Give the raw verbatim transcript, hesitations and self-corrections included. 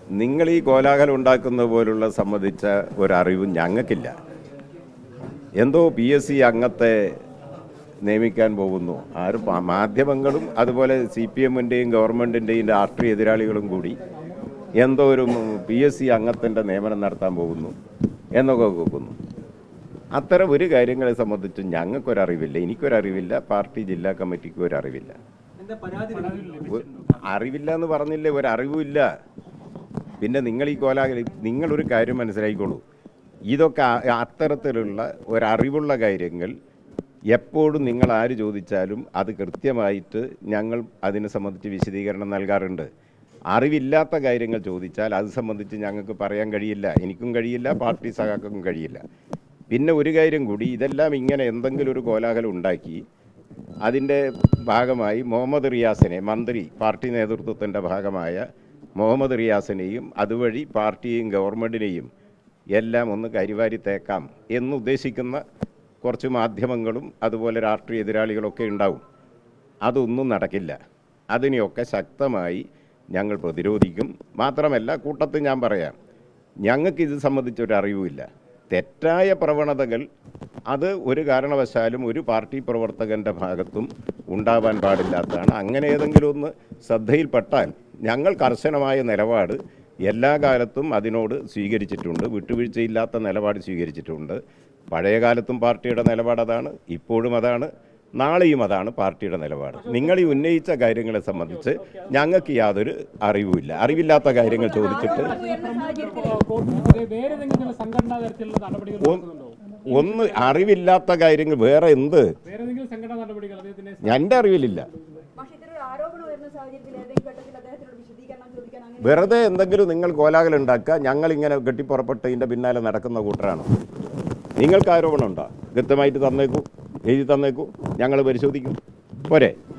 നിങ്ങൾ ഈ കോലാഹലം ഉണ്ടാക്കുന്ന പോലുള്ള സംബന്ധിച്ച ഒരറിവും ഞങ്ങൾക്കില്ല. എന്തോ പി എസ് സി അംഗത്തെ നിയമിക്കാൻ പോകുന്നു. ആരും മാധ്യമങ്ങളും അതുപോലെ സി പി എമ്മിൻ്റെയും ഗവൺമെൻറ്റിൻ്റെയും രാഷ്ട്രീയ എതിരാളികളും കൂടി എന്തോ ഒരു പി എസ് സി അംഗത്തിൻ്റെ നിയമനം നടത്താൻ പോകുന്നു എന്നൊക്കെ കേൾക്കുന്നു. അത്തരം ഒരു കാര്യങ്ങളെ സംബന്ധിച്ച് ഞങ്ങൾക്കൊരറിവില്ല, എനിക്കൊരറിവില്ല, പാർട്ടി ജില്ലാ കമ്മിറ്റിക്ക് ഒരറിവില്ല. അറിവില്ല എന്ന് പറഞ്ഞില്ലേ, ഒരറിവുമില്ല. പിന്നെ നിങ്ങൾ ഈ കോലാഹലി നിങ്ങളൊരു കാര്യം മനസ്സിലാക്കിക്കോളൂ, ഇതൊക്കെ അത്തരത്തിലുള്ള ഒരറിവുള്ള കാര്യങ്ങൾ എപ്പോഴും നിങ്ങൾ ആര് ചോദിച്ചാലും അത് കൃത്യമായിട്ട് ഞങ്ങൾ അതിനെ സംബന്ധിച്ച് വിശദീകരണം നൽകാറുണ്ട്. അറിവില്ലാത്ത കാര്യങ്ങൾ ചോദിച്ചാൽ അത് സംബന്ധിച്ച് ഞങ്ങൾക്ക് പറയാൻ കഴിയില്ല, എനിക്കും കഴിയില്ല, പാർട്ടി സഖാക്കൾക്കും കഴിയില്ല. പിന്നെ ഒരു കാര്യം കൂടി, ഇതെല്ലാം ഇങ്ങനെ എന്തെങ്കിലും ഒരു കോലാഹലം ഉണ്ടാക്കി അതിൻ്റെ ഭാഗമായി മുഹമ്മദ് റിയാസിനെ, മന്ത്രി പാർട്ടി നേതൃത്വത്തിൻ്റെ ഭാഗമായ മുഹമ്മദ് റിയാസിനെയും അതുവഴി പാർട്ടിയെയും ഗവൺമെൻറ്റിനെയും എല്ലാം ഒന്ന് കരിവാരി തേക്കാം എന്നുദ്ദേശിക്കുന്ന കുറച്ച് മാധ്യമങ്ങളും അതുപോലെ രാഷ്ട്രീയ എതിരാളികളൊക്കെ ഉണ്ടാവും. അതൊന്നും നടക്കില്ല. അതിനെയൊക്കെ ശക്തമായി ഞങ്ങൾ പ്രതിരോധിക്കും. മാത്രമല്ല, കൂട്ടത്തിൽ ഞാൻ പറയാം, ഞങ്ങൾക്കിത് സംബന്ധിച്ചൊരറിവുമില്ല. തെറ്റായ പ്രവണതകൾ അത് ഒരു കാരണവശാലും ഒരു പാർട്ടി പ്രവർത്തകൻ്റെ ഭാഗത്തും ഉണ്ടാവാൻ പാടില്ലാത്തതാണ്. അങ്ങനെ ഏതെങ്കിലും ഒന്ന് ശ്രദ്ധയിൽപ്പെട്ടാൽ ഞങ്ങൾ കർശനമായ നിലപാട് എല്ലാ കാലത്തും അതിനോട് സ്വീകരിച്ചിട്ടുണ്ട്, വിട്ടുവീഴ്ചയില്ലാത്ത നിലപാട് സ്വീകരിച്ചിട്ടുണ്ട്. പഴയ കാലത്തും പാർട്ടിയുടെ നിലപാട് അതാണ്, ഇപ്പോഴും അതാണ്, നാളെയും അതാണ് പാർട്ടിയുടെ നിലപാട്. നിങ്ങൾ ഈ ഉന്നയിച്ച കാര്യങ്ങളെ സംബന്ധിച്ച് ഞങ്ങൾക്ക് യാതൊരു അറിവുമില്ല. അറിവില്ലാത്ത കാര്യങ്ങൾ ചോദിച്ചിട്ട് ഒന്ന് അറിവില്ലാത്ത കാര്യങ്ങൾ വേറെ എന്ത് എൻ്റെ അറിവിലില്ല. വെറുതെ എന്തെങ്കിലും നിങ്ങൾ കോലാഹലം ഉണ്ടാക്കുക, ഞങ്ങളിങ്ങനെ കെട്ടിപ്പുറപ്പെട്ട് ഇതിൻ്റെ പിന്നാലെ നടക്കുന്ന കൂട്ടരാണ്. നിങ്ങൾക്ക് ആരോപണം ഉണ്ടോ? കൃത്യമായിട്ട് തന്നേക്കൂ, എഴുതി തന്നേക്കൂ, ഞങ്ങൾ പരിശോധിക്കും. പോരെ?